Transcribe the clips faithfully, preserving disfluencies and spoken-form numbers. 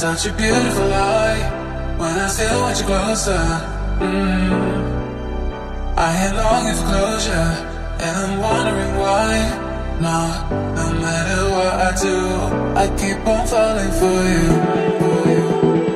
such a beautiful light. When I still want you closer, mm. I am longing for closure, and I'm wondering why. No, no matter what I do, I keep on falling for you, for you.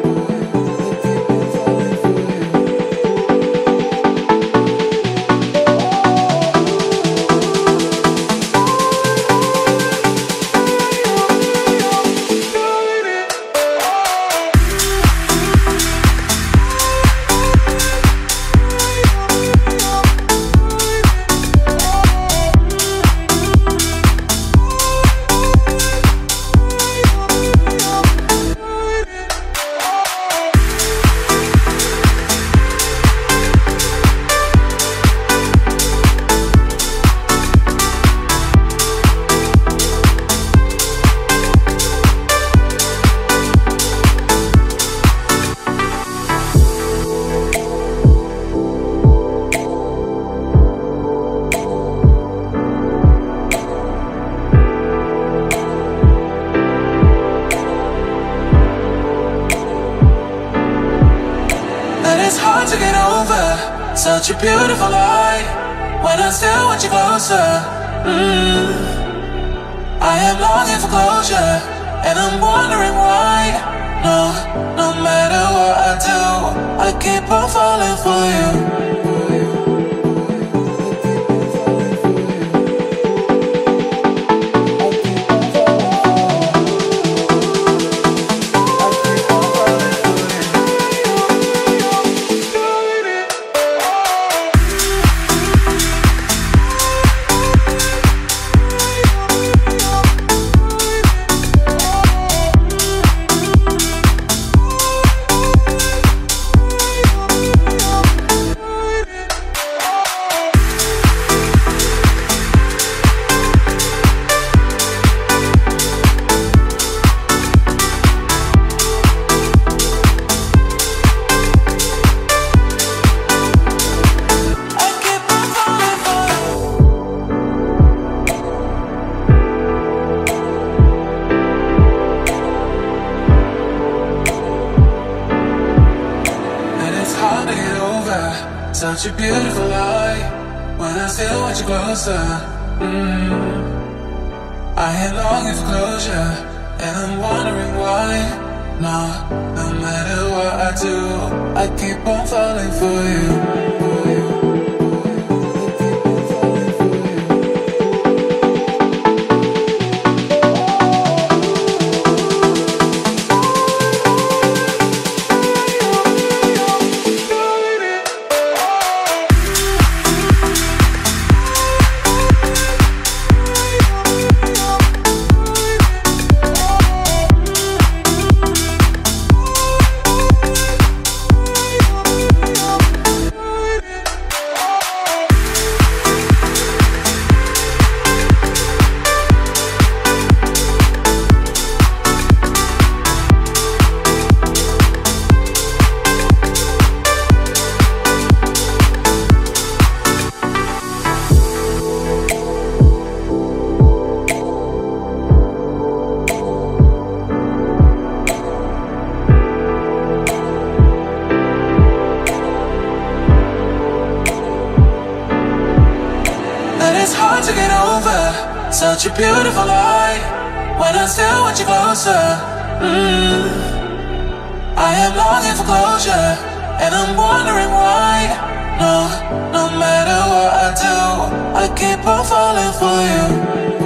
Such a beautiful light. When I still want you closer, mm. I am longing for closure, and I'm wondering why. No, no matter what I do, I keep on falling for you, for you. Such a beautiful light. When I still want you closer, mm. I am longing for closure, and I'm wondering why. No, no matter what I do, I keep on falling for you, for you. To get over such a beautiful light. When I still want you closer, mm. I am longing for closure, and I'm wondering why. No, no matter what I do, I keep on falling for you.